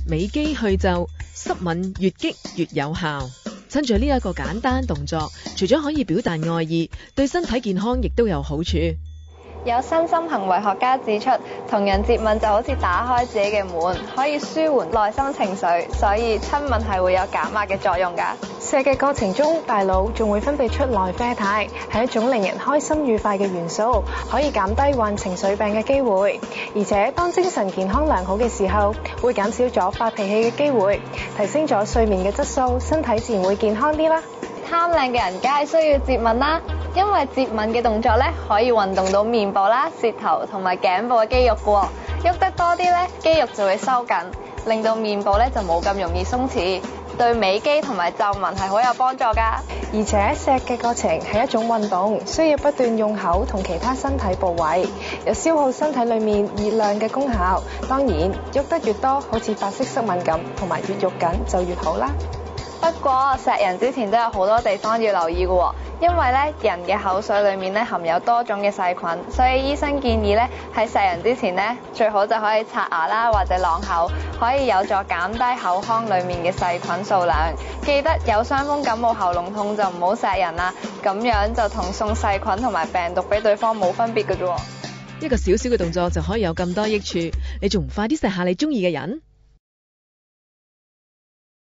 美肌去皺，濕敏越激越有效。趁住呢一個簡單動作，除咗可以表達愛意，對身體健康亦都有好處。 有身心行為學家指出，同人接吻就好似打開自己嘅門，可以舒緩內心情緒，所以親吻係會有減壓嘅作用㗎。 錫嘅過程中，大腦仲會分泌出內啡肽，係一種令人開心愉快嘅元素，可以減低患情緒病嘅機會。而且當精神健康良好嘅時候，會減少咗發脾氣嘅機會，提升咗睡眠嘅質素，身體自然會健康啲啦。 貪靚嘅人梗係需要接吻啦，因為接吻嘅動作咧可以運動到面部啦、舌頭同埋頸部嘅肌肉嘅喎，喐得多啲咧，肌肉就會收緊，令到面部咧就冇咁容易鬆弛，對美肌同埋皺紋係好有幫助㗎。 而且錫嘅過程係一種運動，需要不斷用口同其他身體部位，有消耗身體裏面熱量嘅功效。當然，喐得越多，好似白色濕吻咁，同埋越肉緊就越好啦。 不過錫人之前都有好多地方要留意嘅喎，因為咧人嘅口水裡面咧含有多種嘅細菌，所以醫生建議咧喺錫人之前咧最好就可以刷牙啦或者啷口，可以有助減低口腔裡面嘅細菌數量。記得有傷風感冒喉嚨痛就唔好錫人啦，咁樣就同送細菌同埋病毒俾對方冇分別嘅啫喎。 一個小小嘅動作就可以有咁多益處，你仲唔快啲錫下你中意嘅人？